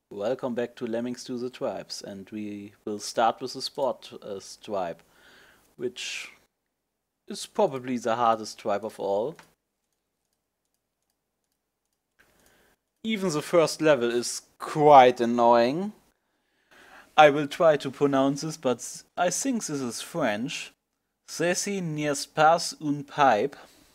Welcome back to Lemmings to the Tribes, and we will start with the Sport tribe, which is probably the hardest tribe of all. Even the first level is quite annoying. I will try to pronounce this, but I think this is French. Ceci n'est pas une pipe.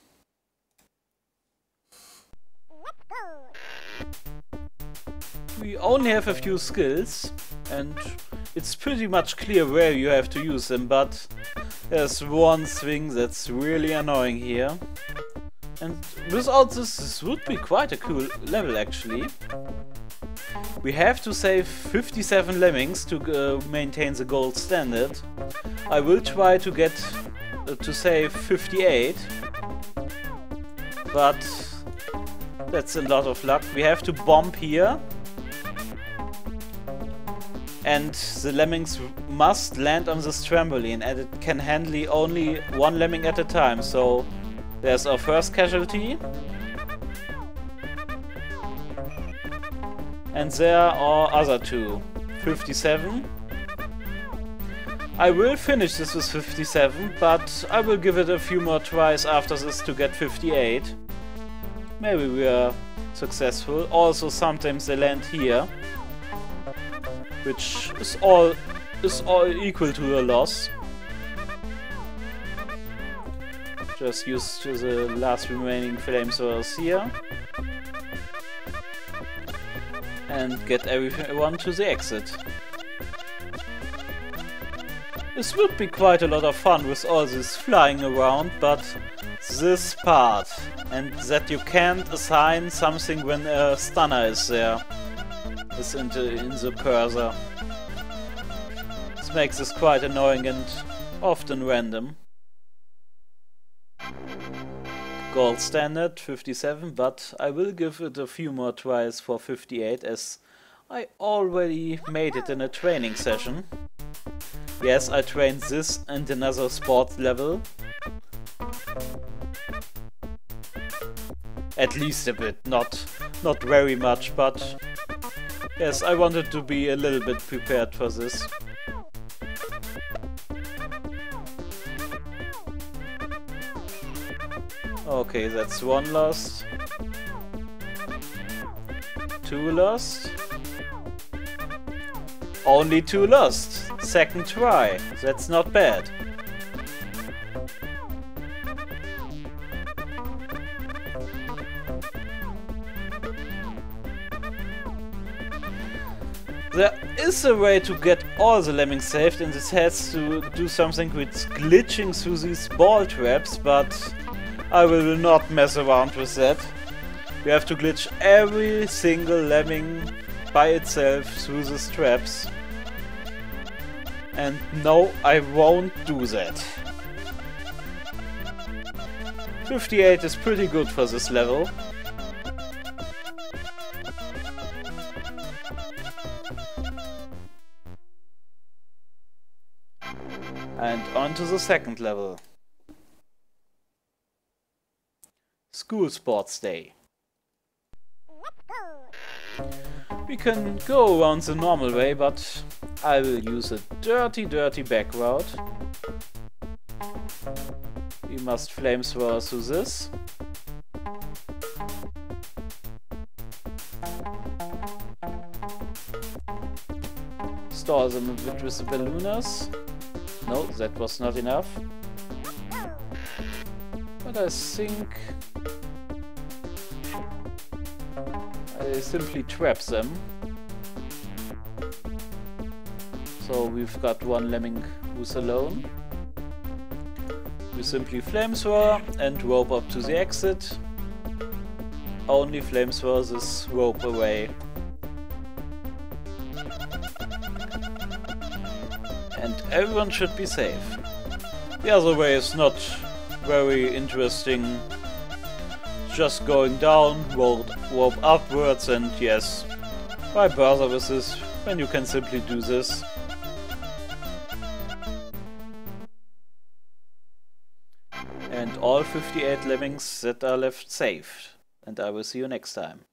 We only have a few skills, and it's pretty much clear where you have to use them, but there's one thing that's really annoying here. And without this would be quite a cool level actually. We have to save 57 lemmings to maintain the gold standard. I will try to get to save 58, but that's a lot of luck. We have to bomb here, and the lemmings must land on this trampoline, and it can handle only one lemming at a time. So there's our first casualty. And there are other two. 57. I will finish this with 57, but I will give it a few more tries after this to get 58. Maybe we are successful. Also sometimes they land here, which is all equal to a loss. Just use the last remaining flamethrowers here and get everyone to the exit. This would be quite a lot of fun with all this flying around, but this part, and that you can't assign something when a stunner is there, is in the cursor. This makes this quite annoying and often random. Gold standard 57, but I will give it a few more tries for 58, as I already made it in a training session. Yes, I trained this and another sports level. At least a bit, not very much, but yes, I wanted to be a little bit prepared for this. Okay, that's one lost. Two lost. Only two lost. Second try. That's not bad. There is a way to get all the lemmings saved, and this has to do something with glitching through these ball traps, but I will not mess around with that. We have to glitch every single lemming by itself through these traps. And no, I won't do that. 58 is pretty good for this level. And on to the second level. School Sports Day. We can go around the normal way, but I will use a dirty back route. We must flamethrower through this. Stall them a bit with the ballooners. No, that was not enough. But I think I simply trap them. So we've got one lemming who's alone. We simply flamethrower and rope up to the exit. Only flamethrower this rope away. And everyone should be safe. The other way is not very interesting. Just going down, rope upwards, and yes, why bother with this when you can simply do this? And all 58 lemmings that are left saved. And I will see you next time.